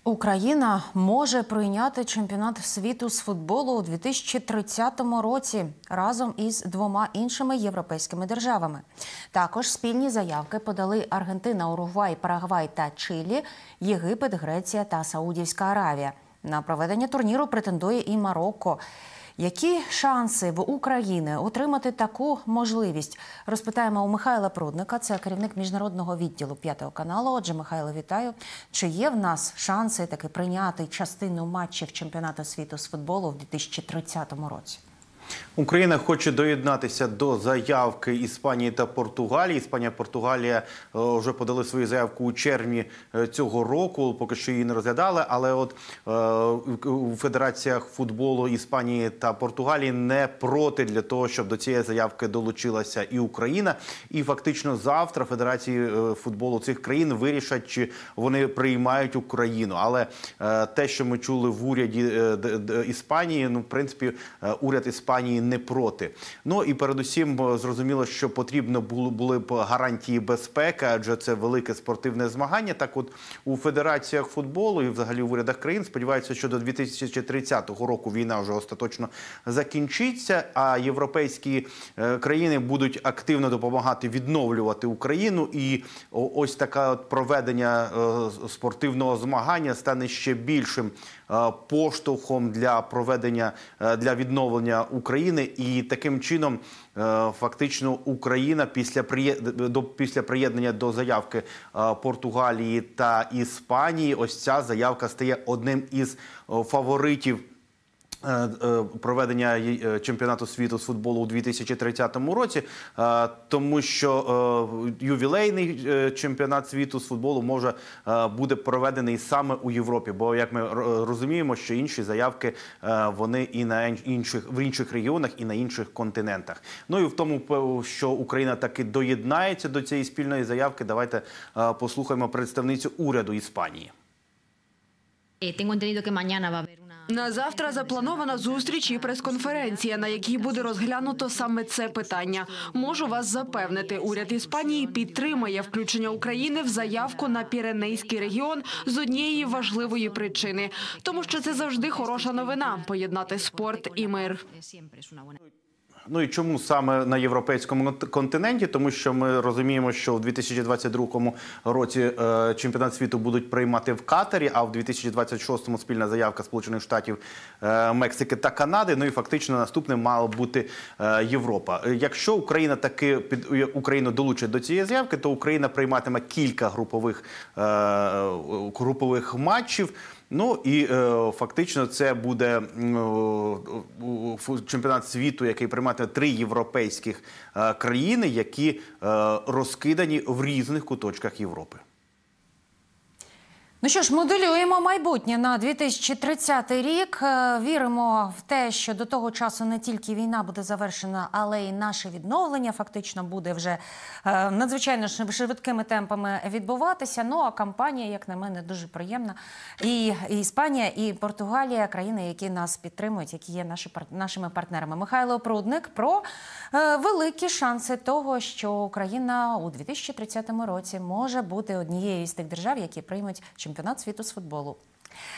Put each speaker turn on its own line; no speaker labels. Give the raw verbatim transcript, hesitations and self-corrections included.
Україна може прийняти чемпіонат світу з футболу у дві тисячі тридцятому році разом із двома іншими європейськими державами. Також спільні заявки подали Аргентина, Уругвай, Парагвай та Чилі, Єгипет, Греція та Саудівська Аравія. На проведення турніру претендує і Марокко. Які шанси в України отримати таку можливість? Розпитаємо у Михайла Прудника, це керівник міжнародного відділу п'ятого каналу. Отже, Михайло, вітаю. Чи є в нас шанси таки прийняти частину матчів чемпіонату світу з футболу в дві тисячі тридцятому році?
Україна хоче доєднатися до заявки Іспанії та Португалії. Іспанія, Португалія вже подали свою заявку у червні цього року, поки що її не розглядали, але от у федераціях футболу Іспанії та Португалії не проти для того, щоб до цієї заявки долучилася і Україна. І фактично завтра федерації футболу цих країн вирішать, чи вони приймають Україну. Але те, що ми чули в уряді Іспанії, ну, в принципі, уряд Іспанії не проти. Ну і передусім зрозуміло, що потрібно були б гарантії безпеки, адже це велике спортивне змагання. Так от у федераціях футболу і взагалі в урядах країн сподіваються, що до дві тисячі тридцятого року війна вже остаточно закінчиться, а європейські країни будуть активно допомагати відновлювати Україну. І ось таке от проведення спортивного змагання стане ще більшим поштовхом для проведення, для відновлення України. І таким чином фактично Україна після після приєднання до заявки Португалії та Іспанії, ось ця заявка стає одним із фаворитів проведення чемпіонату світу з футболу у дві тисячі тридцятому році, тому що ювілейний чемпіонат світу з футболу може буде проведений саме у Європі, бо як ми розуміємо, що інші заявки вони і на інших в інших регіонах, і на інших континентах. Ну і в тому, що Україна таки доєднається до цієї спільної заявки, давайте послухаємо представницю уряду Іспанії.
На завтра запланована зустріч і прес-конференція, на якій буде розглянуто саме це питання. Можу вас запевнити, уряд Іспанії підтримає включення України в заявку на Піренейський регіон з однієї важливої причини. Тому що це завжди хороша новина – поєднати спорт і мир.
Ну і чому саме на європейському континенті? Тому що ми розуміємо, що в дві тисячі двадцять другому році чемпіонат світу будуть приймати в Катарі, а в дві тисячі двадцять шостому спільна заявка Сполучених Штатів, Мексики та Канади. Ну і фактично наступним мала бути Європа. Якщо Україна таки під Україну долучить до цієї заявки, то Україна прийматиме кілька групових групових матчів. Ну і е, фактично це буде е, чемпіонат світу, який прийматиме три європейських е, країни, які е, розкидані в різних куточках Європи.
Ну що ж, моделюємо майбутнє на дві тисячі тридцятий рік. Віримо в те, що до того часу не тільки війна буде завершена, але й наше відновлення фактично буде вже надзвичайно швидкими темпами відбуватися. Ну, а кампанія, як на мене, дуже приємна. І Іспанія, і Португалія – країни, які нас підтримують, які є наші, нашими партнерами. Михайло Прудник про великі шанси того, що Україна у дві тисячі тридцятому році може бути однією з тих держав, які приймуть чемпіонат світу з футболу.